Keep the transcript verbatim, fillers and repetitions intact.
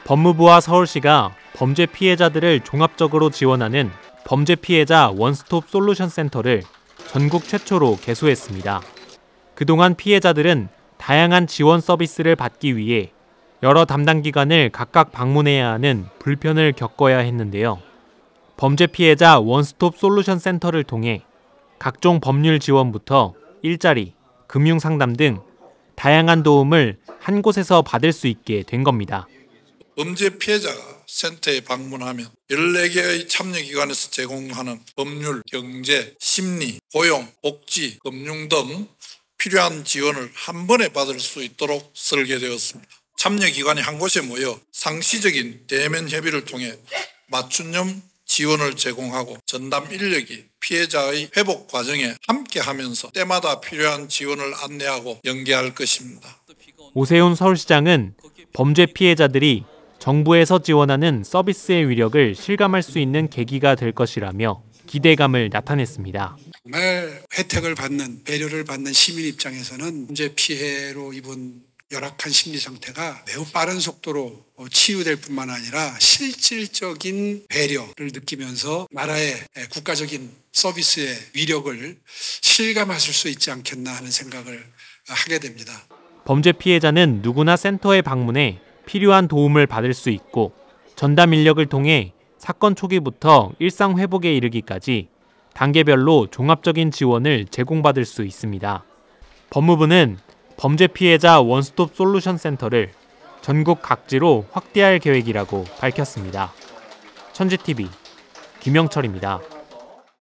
법무부와 서울시가 범죄 피해자들을 종합적으로 지원하는 범죄 피해자 원스톱 솔루션 센터를 전국 최초로 개소했습니다. 그동안 피해자들은 다양한 지원 서비스를 받기 위해 여러 담당 기관을 각각 방문해야 하는 불편을 겪어야 했는데요. 범죄 피해자 원스톱 솔루션 센터를 통해 각종 법률 지원부터 일자리, 금융 상담 등 다양한 도움을 한 곳에서 받을 수 있게 된 겁니다. 범죄 피해자가 센터에 방문하면 열네 개의 참여기관에서 제공하는 법률, 경제, 심리, 고용, 복지, 금융 등 필요한 지원을 한 번에 받을 수 있도록 설계되었습니다. 참여기관이 한 곳에 모여 상시적인 대면 협의를 통해 맞춤형 지원을 제공하고 전담 인력이 피해자의 회복 과정에 함께하면서 때마다 필요한 지원을 안내하고 연계할 것입니다. 오세훈 서울시장은 범죄 피해자들이 정부에서 지원하는 서비스의 위력을 실감할 수 있는 계기가 될 것이라며 기대감을 나타냈습니다. 정말 혜택을 받는, 배려를 받는 시민 입장에서는 범죄 피해로 입은 열악한 심리 상태가 매우 빠른 속도로 치유될 뿐만 아니라 실질적인 배려를 느끼면서 나라의 국가적인 서비스의 위력을 실감하실 수 있지 않겠나 하는 생각을 하게 됩니다. 범죄 피해자는 누구나 센터에 방문해 필요한 도움을 받을 수 있고 전담 인력을 통해 사건 초기부터 일상 회복에 이르기까지 단계별로 종합적인 지원을 제공받을 수 있습니다. 법무부는 범죄 피해자 원스톱 솔루션 센터를 전국 각지로 확대할 계획이라고 밝혔습니다. 천지티비 김영철입니다.